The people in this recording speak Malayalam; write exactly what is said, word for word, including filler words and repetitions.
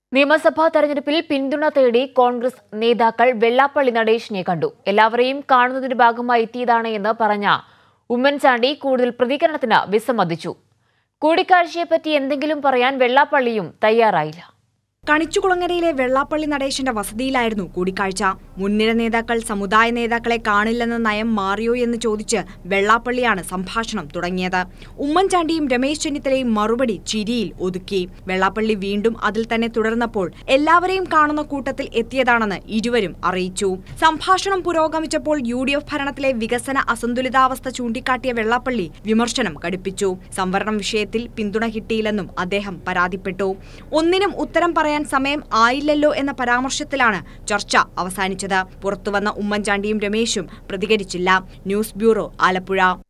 നിയമസഭാ തെരഞ്ഞെടുപ്പിൽ പിന്തുണ തേടി കോൺഗ്രസ് നേതാക്കൾ വെള്ളാപ്പള്ളി നടേശനെ കണ്ടു. എല്ലാവരെയും കാണുന്നതിന്റെ ഭാഗമായി എത്തിയതാണ് എന്ന് പറഞ്ഞ ഉമ്മൻ ചാണ്ടി കൂടുതൽ പ്രതികരണത്തിന് വിസമ്മതിച്ചു. കൂടിക്കാഴ്ചയെപ്പറ്റി എന്തെങ്കിലും പറയാൻ വെള്ളാപ്പള്ളിയും തയ്യാറായില്ല. കണിച്ചുകുളങ്ങരയിലെ വെള്ളാപ്പള്ളി നടേശന്റെ വസതിയിലായിരുന്നു കൂടിക്കാഴ്ച. മുൻനിര നേതാക്കൾ സമുദായ നേതാക്കളെ കാണില്ലെന്ന നയം മാറിയോ എന്ന് ചോദിച്ച് വെള്ളാപ്പള്ളിയാണ് സംഭാഷണം തുടങ്ങിയത്. ഉമ്മൻചാണ്ടിയും രമേശ് ചെന്നിത്തലയും മറുപടി ചിരിയിൽ ഒതുക്കി. വെള്ളാപ്പള്ളി വീണ്ടും അതിൽ തന്നെ തുടർന്നപ്പോൾ എല്ലാവരെയും കാണുന്ന കൂട്ടത്തിൽ എത്തിയതാണെന്ന് ഇരുവരും അറിയിച്ചു. സംഭാഷണം പുരോഗമിച്ചപ്പോൾ യു ഡി എഫ് ഭരണത്തിലെ വികസന അസന്തുലിതാവസ്ഥ ചൂണ്ടിക്കാട്ടിയ വെള്ളാപ്പള്ളി വിമർശനം കടുപ്പിച്ചു. സംവരണം വിഷയത്തിൽ പിന്തുണ കിട്ടിയില്ലെന്നും അദ്ദേഹം പരാതിപ്പെട്ടു. ഒന്നിനും ഉത്തരം പറയാൻ സമയം ആയില്ലല്ലോ എന്ന പരാമർശത്തിലാണ് ചർച്ച അവസാനിച്ചത്. പുറത്തുവന്ന ഉമ്മൻചാണ്ടിയും രമേശും പ്രതികരിച്ചില്ല. News bureau, Alappuzha.